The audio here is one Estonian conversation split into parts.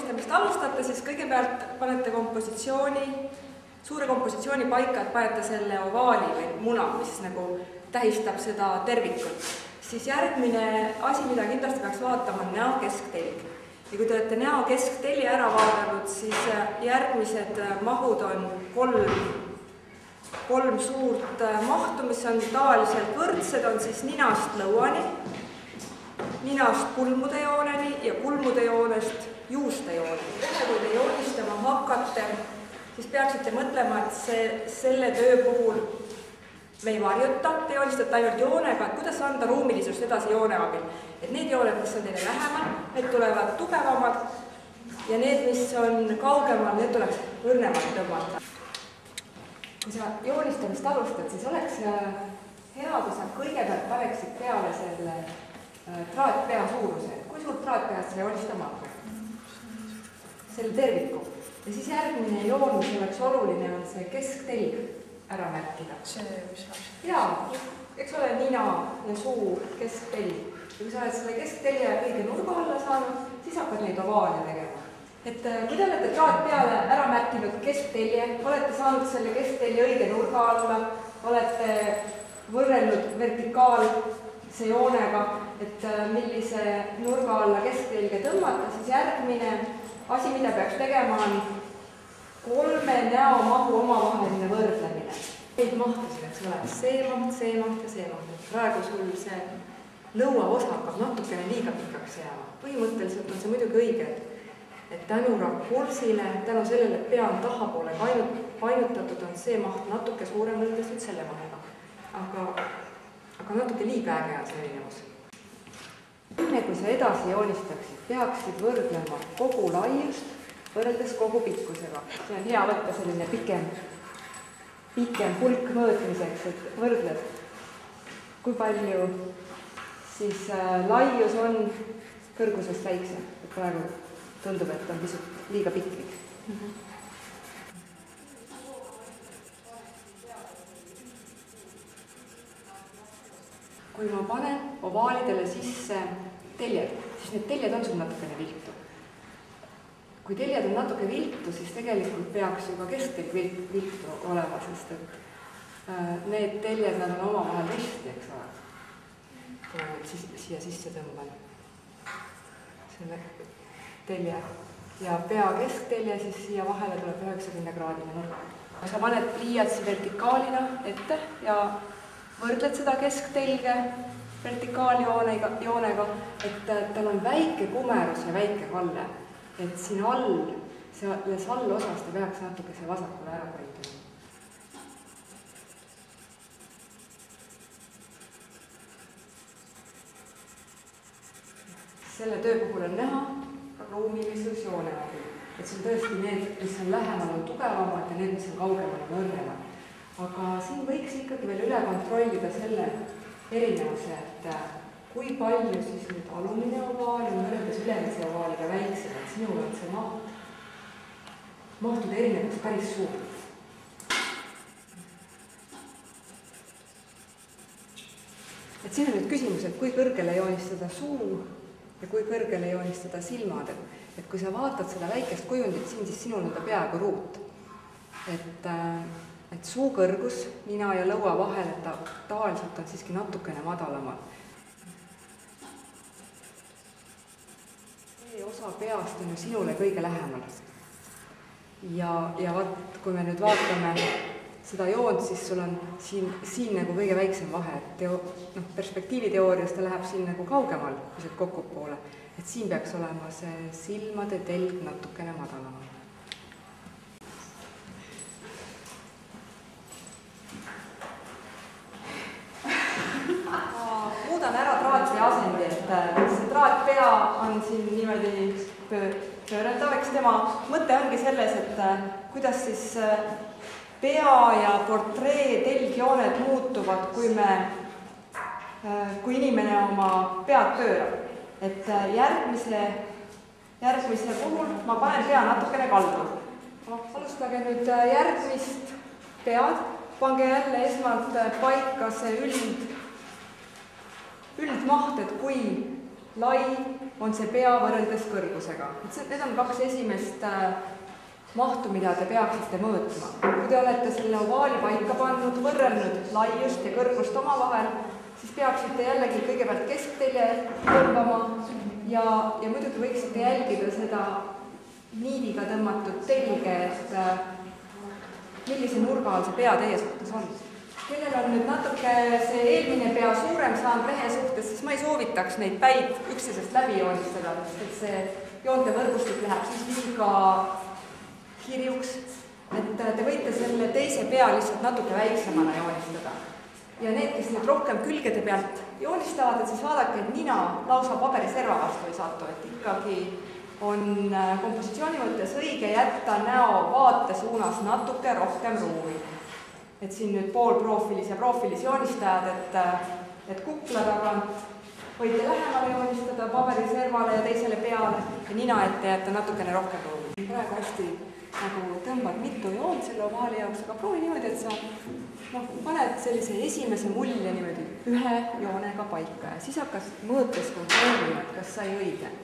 joonistamist alustate, siis kõigepealt panete suure kompositsiooni paika, et panete selle ovaali või muna, mis nagu tähistab seda tervikut. Siis järgmine asi, mida kindlasti peaks vaatama, on näo kesktelg. Ja kui te olete näo kesktelje ära vaadanud, siis järgmised mahud on kolm suurt mahtu, mis on tavaliselt võrdsed, on siis ninast lõuani, ninast kulmude jooneni ja kulmude joonest juuste jooneni. Kui te joonistama hakkate, siis peaksite mõtlema, et selle töö puhul me ei varjuta, te joonistate ainult joonega, et kuidas anda ruumilisust edasi joone abil. Et need jooned, mis on teile lähemal, need tulevad tugevamad ja need, mis on kaugemal, need tuleks õrnemalt tõmmata. Kui sa joonistamist alustad, siis oleks hea, kui sa kõigepealt paneksid peale selle traatpea suuruse. Kui suurt traatpead sa joonistama hakkad? Selle terviku. Ja siis järgmine joon, mis oleks oluline, on see kesktelg ära märkida. Jaa, eks ole nina ja suu kesktelg. Ja kui sa oled selle kesktelje õige nurga alla saanud, siis hakkad neid ovaale tegema. Et kui te olete traat peale ära märkinud kesktelje, olete saanud selle kesktelje õige nurga alla, olete võrrelnud vertikaalse joonega, et millise nurga alla kesktelge tõmmata, siis järgmine asi, mida peaks tegema, on 3 näomahu omavaheline võrdlemine. Neid mahtusid, et see oleks see maht ja see maht. Et praegu sul see lõuaosa hakkab natukene liiga pikaks jääma. Põhimõtteliselt on see muidugi õige, et tänu rakursile, tänu sellele, et pea on tahapoole painutatud, on see maht natuke suurem võrdes nüüd selle mahega. Aga natuke liiga äge on see erinevus. Enne kui sa edasi joonistaksid, peaksid võrdlema kogu laiust võrreldes kogu pikkusega. See on hea võtta selline pikem hulk mõõtmiseks, et võrdled, kui palju siis laius on kõrgusest väiksem. Praegu tundub, et on pisut liiga pikk. Kui ma panen ovaalidele sisse teljed, siis need teljed on sul natukene viltu. Kui teljed on natuke viltu, siis tegelikult peaks juba kestelg viltu olema, sest et need teljed on omavahel risti, eks ole. Kui ma nüüd siia sisse tõmban selle telje ja pea kesktelje, siis siia vahele tuleb 90-kraadine nurk. Sa paned pliiatsi vertikaalina ette ja võrdled seda kesktelge vertikaaljoonega, et tal on väike kumerus ja väike kalle. Et siin selles allosas ta peaks natuke see vasakule ära koituma. Selle töö puhul on näha ruumilisus joone abil. Et see on tõesti need, mis on lähemal on tugevamad ja need, mis on kaugemal on õrnemad. Aga siin võiks ikkagi veel üle kontrollida selle erinevuse, et kui palju siis nüüd alumine ovaal on võrreldes ülemise ovaaliga väiksem, et sinul on see mahtude erinevus päris suur. Et siin on nüüd küsimus, et kui kõrgele joonistada suu ja kui kõrgele joonistada silmad. Et kui sa vaatad seda väikest kujundit siin, siis sinul on ta peaaegu ruut. Et suu kõrgus nina ja lõua vahel, et ta tavaliselt on siiski natukene madalamal. See osa peast on ju sinule kõige lähemal. Ja vaat, kui me nüüd vaatame seda joont, siis sul on siin nagu kõige väiksem vahe. Perspektiiviteoorias ta läheb siin nagu kaugemal, kui see kokku poole. Et siin peaks olema see silmade telg natukene madalamal. Muudan ära traatpea asendi, et see traatpea on siin niimoodi pööreldav, eks tema mõte ongi selles, et kuidas siis pea ja portree telgjooned muutuvad, kui inimene oma pead pöörab. Et järgmise puhul ma panen pea natukene kaldu. Alustage nüüd järgmist pead, pange jälle esmalt paika see üldmaht, et kui lai on see pea võrreldes kõrgusega. Need on 2 esimest mahtu, mida te peaksite mõõtma. Kui te olete selle ovaali paika pannud, võrrelnud laiust ja kõrgust omavahel, siis peaksite jällegi kõigepealt kesktelje tõmbama ja muidugi võiksite jälgida seda niidiga tõmmatud telge, et millise nurga all see pea teie suhtes on. Kellel on nüüd natuke see eelmine pea suurem saanud mehe suhtes, siis ma ei soovitaks neid päid üksteisest läbi joonistada, sest see joonte võrgustik läheb siis liiga kirjuks, et te võite selle teise pea lihtsalt natuke väiksemana joonistada. Ja need, kes nüüd rohkem külgede pealt joonistavad, et siis vaadake, et nina lausa paberiserva vastu ei satu, et ikkagi on kompositsiooni mõttes õige jätta näo vaate suunas natuke rohkem ruumi. Et siin nüüd poolproofilis ja proofilis joonistajad, et kukla tagant võite lähemale joonistada paberiservale ja teisele peale ja nina ette jätta natukene rohkem ruumi. Praegu hästi nagu tõmbad mitu joont selle ovaali jaoks, aga proovi niimoodi, et sa paned sellise esimese mulje niimoodi ühe joonega paika ja siis hakkas mõõtes kontrollima, et kas sai õige.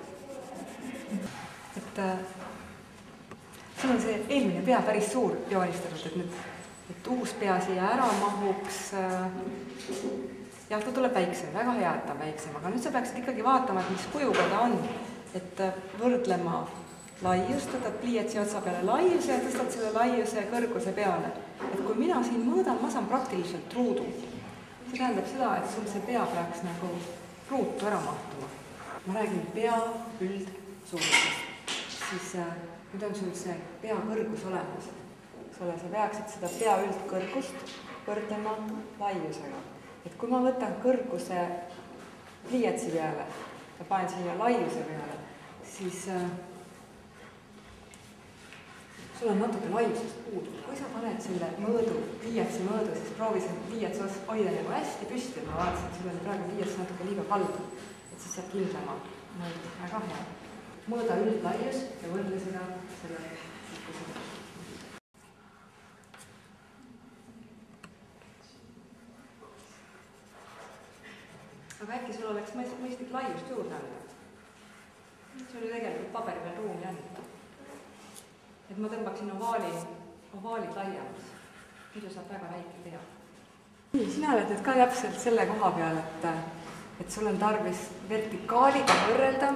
Et sul on see eelmine pea päris suur joonistatud, et uus pea siia ära mahuks. Jah, ta tuleb väiksem, väga hea, et ta on väiksem, aga nüüd sa peaksid ikkagi vaatama, et mis kujuga ta on, et võrdlema laiust, võtad pliiatsi otsa peale laiuse ja tõstad selle laiuse kõrguse peale. Et kui mina siin mõõdan, ma saan praktiliselt ruudu. See tähendab seda, et sul see pea peaks nagu ruutu ära mahtuma. Ma räägin pea üldsuurusest. Siis nüüd on sul see pea kõrgus olemas. Sa peaksid seda pea üldkõrgust võrdlema laiusega. Et kui ma võtan kõrguse pliiatsi peale ja panen siia laiuse peale, siis sul on natuke laiusest puudu. Kui sa paned selle mõõdu, pliiatsi mõõdu, siis proovi selle pliiatsi hoida nagu hästi püsti. Ma vaatasin, et sul on praegu pliiats natuke liiga kaldu, et siis saab kindlama mõõdu. Väga hea. Mõõda üldlaius ja võrdle seda selle sikkusega. Aga äkki sul oleks mõistlik laiust juurde anda. See oli tegelikult paberi peal ruumi anda. Et ma tõmbaksin ovaalid laiemaks. Muidu saab väga väike pea. Sina oled nüüd ka täpselt selle koha peal, et sul on tarvis vertikaaliga võrrelda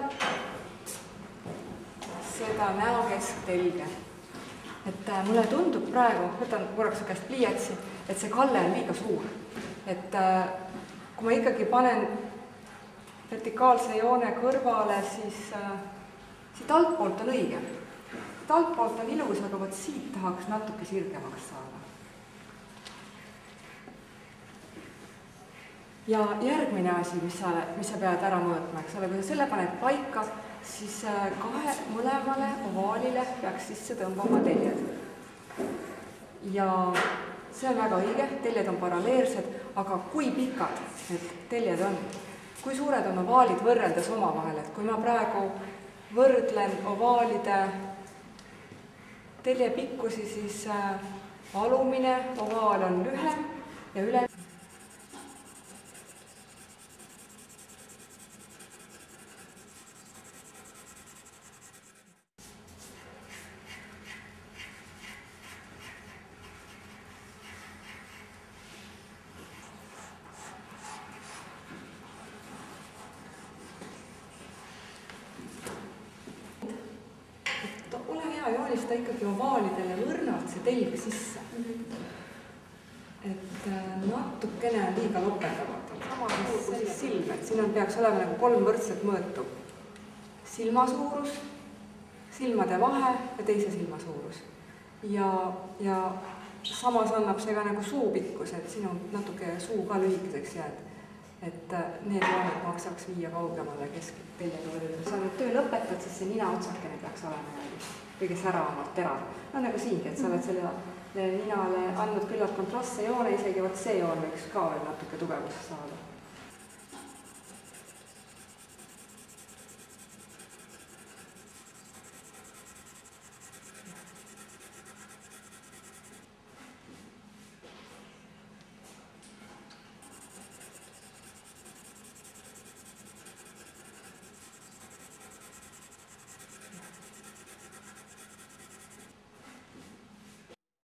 seda näo kesktelge. Et mulle tundub praegu, võtan korraks su käest pliiatsi, et see kalle on liiga suur. Et kui ma ikkagi panen vertikaalse joone kõrvale, siis siit altpoolt on õige. Siit altpoolt on ilus, aga võt siit tahaks natuke sirgemaks saada. Ja järgmine asi, mis sa pead ära mõõtma, eks ole, kui sa selle paned paika, siis mõlemale ovaalile peaks sisse tõmbama teljed. Ja see on väga õige, teljed on paralleelsed, aga kui pikad need teljed on? Kui suured on ovaalid võrreldes omavahel? Et kui ma praegu võrdlen ovaalide telje pikkusi, siis alumine ovaal on lühem ja üle. Joonista ikkagi ovaalidele võrnalt see telg sisse. Et natukene on liiga lopendamata. Sama sellist silm, et siin peaks olema nagu 3 võrdset mõõtu. Silma suurus, silmade vahe ja teise silma suurus. Ja samas annab see ka nagu suu pikkus, et siin on natuke suu ka lühikeseks jääd. Et need jooned maksaks viia kaugemale keskteljega võrrelda. Kui sa nüüd töö lõpetad, siis see nina otsakene peaks olema kõige säravamalt terav. No nagu siingi, et sa oled selle ninale andnud küllalt kontrastse joone, isegi see joon võiks ka veel natuke tugevust saada.